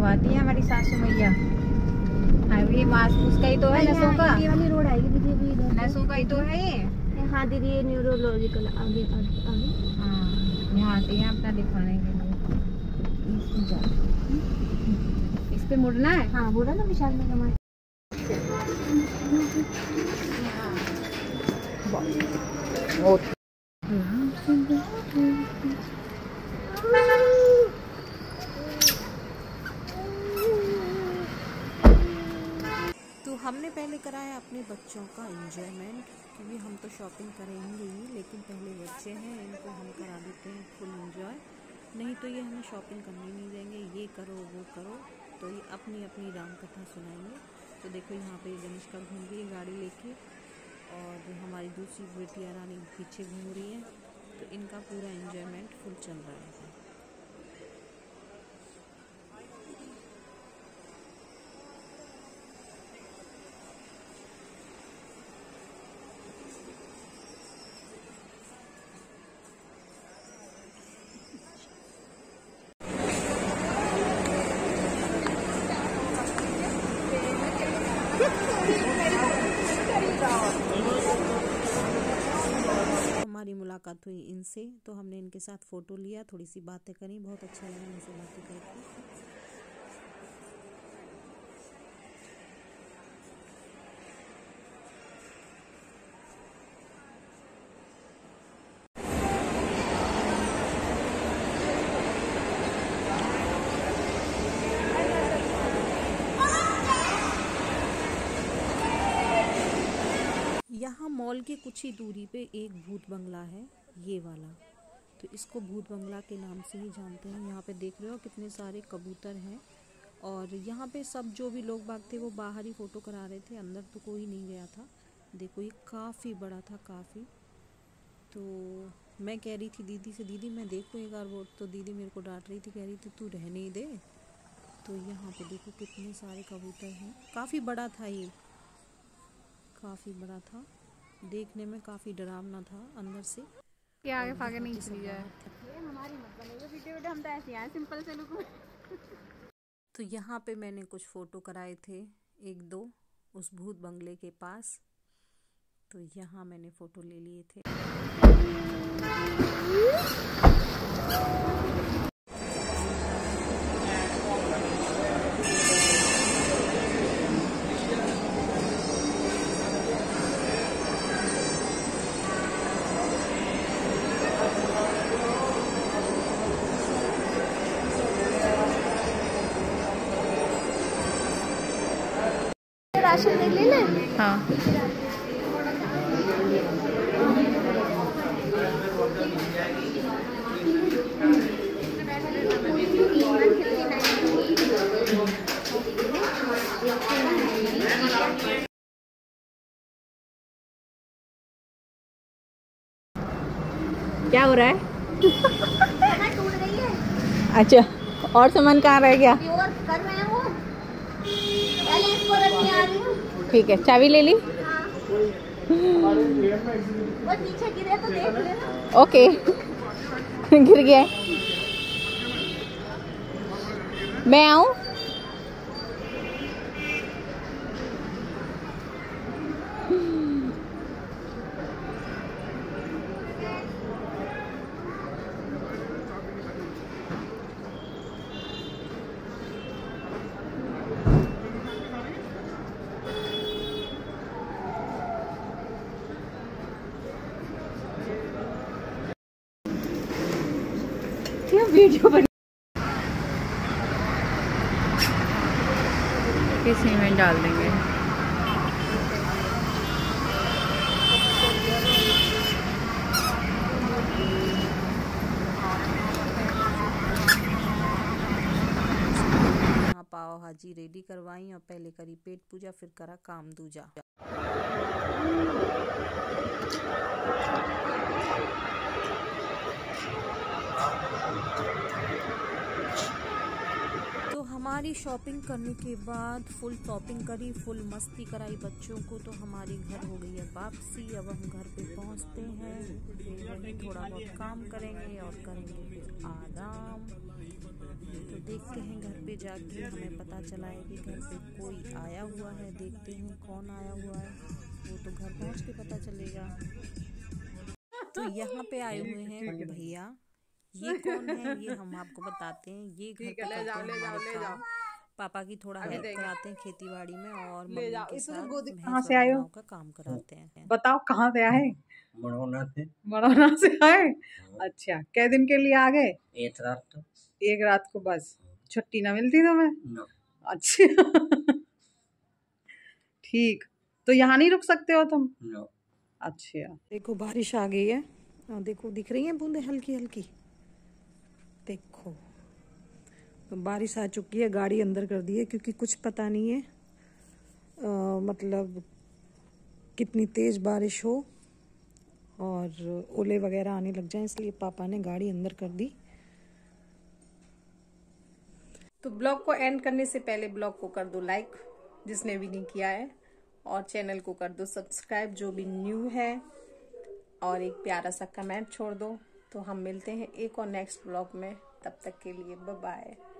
घुमाती है हमारी सासू मैया। अभी मास उसका ही तो है, नसों का। ये वाली रोड आएगी दीदी, अभी इधर नसों का ही तो है ये। हाँ दीदी, ये न्यूरोलॉजिकल आगे आगे आगे। हाँ, यहाँ आती है अपना दिखाने के लिए। इस पे मुड़ना है। हाँ बोला ना विशाल में हमारे। तो हमने पहले कराया अपने बच्चों का एंजॉयमेंट, क्योंकि हम तो शॉपिंग करेंगे ही, लेकिन पहले बच्चे हैं, इनको हम करा देते हैं फुल एंजॉय। नहीं तो ये हमें शॉपिंग करने नहीं देंगे, ये करो वो करो, तो ये अपनी अपनी राम कथा सुनाएंगे। तो देखो यहाँ पे गनिष्का घूम रही है गाड़ी लेके, और हमारी दूसरी बेटियाँ रानी पीछे घूम रही है। तो इनका पूरा एंजॉयमेंट फुल चल रहा है। हमारी मुलाकात हुई इनसे, तो हमने इनके साथ फ़ोटो लिया, थोड़ी सी बातें करी, बहुत अच्छा लगा इनसे बातें करके। यहाँ मॉल के कुछ ही दूरी पे एक भूत बंगला है, ये वाला। तो इसको भूत बंगला के नाम से ही जानते हैं। यहाँ पे देख रहे हो कितने सारे कबूतर हैं, और यहाँ पे सब जो भी लोग बाग थे वो बाहर ही फ़ोटो करा रहे थे, अंदर तो कोई नहीं गया था। देखो ये काफ़ी बड़ा था, काफ़ी। तो मैं कह रही थी दीदी से, दीदी मैं देखूँ एक बार वो, तो दीदी मेरे को डांट रही थी, कह रही थी तू रहने ही दे। तो यहाँ पे देखो कितने सारे कबूतर हैं, काफ़ी बड़ा था ये, काफ़ी बड़ा था, देखने में काफ़ी डरावना था अंदर से। कि आगे फागे नहीं चली जाए। ये हमारी मत बनेगा वीडियो, हम तो ऐसे हैं सिंपल से लुक में। तो यहाँ पे मैंने कुछ फ़ोटो कराए थे, एक दो, उस भूत बंगले के पास। तो यहाँ मैंने फ़ोटो ले लिए थे। राशन देख लेना। हाँ, क्या हो रहा है? टूट रही है। अच्छा, और सामान कहाँ रह गया? और कर रहे हैं वो, पहले इसको रखने आ रही हूँ। ठीक है, चाबी ले ली। हाँ। वो नीचे गिरे तो देख लेना। ओके। गिर गया है। मैं आऊँ? वीडियो बन किसी में डाल देंगे। पाव भाजी रेडी करवाई, और पहले करी पेट पूजा, फिर करा काम दूजा। तो हमारी शॉपिंग करने के बाद, फुल शॉपिंग करी, फुल मस्ती कराई बच्चों को, तो हमारी घर हो गई है वापसी। अब हम घर पे पहुंचते हैं, फिर वहीं थोड़ा बहुत काम करेंगे और करेंगे फिर आराम। तो देखते हैं घर पे जाके, हमें पता चला है कि घर पे कोई आया हुआ है। देखते हैं कौन आया हुआ है, वो तो घर पहुंच के पता चलेगा। तो यहाँ पे आए हुए हैं भैया। ये कौन है ये हम आपको बताते हैं। ये घर पे करते हैं हमारे काम। पापा की थोड़ा हेल्प कराते हैं खेती बाड़ी में, और मम्मी के साथ भैंस और गाँव का काम कराते हैं। बताओ कहाँ से आए? मड़ौना से। मड़ौना से आए। अच्छा, कै दिन के लिए आ गए? एक रात तो। एक रात को बस? छुट्टी ना मिलती तुम्हें? No. अच्छा ठीक, तो यहाँ नहीं रुक सकते हो तुम? No. अच्छा, देखो बारिश आ गई है। देखो दिख रही है बूंदे हल्की हल्की। देखो तो बारिश आ चुकी है। गाड़ी अंदर कर दी है क्योंकि कुछ पता नहीं है मतलब कितनी तेज बारिश हो और ओले वगैरह आने लग जाए, इसलिए पापा ने गाड़ी अंदर कर दी। तो ब्लॉग को एंड करने से पहले ब्लॉग को कर दो लाइक जिसने भी नहीं किया है, और चैनल को कर दो सब्सक्राइब जो भी न्यू है, और एक प्यारा सा कमेंट छोड़ दो। तो हम मिलते हैं एक और नेक्स्ट ब्लॉग में, तब तक के लिए बाय बाय।